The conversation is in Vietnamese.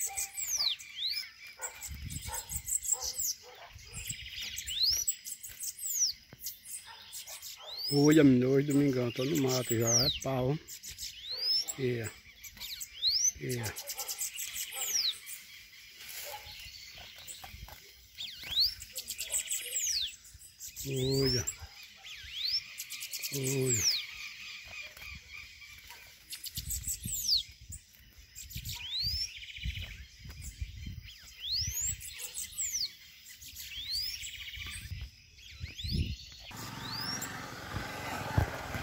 Ôi dầm rồi tụi mình còn tốn mà thì hết bao kìa kìa. Ôi da ôi da.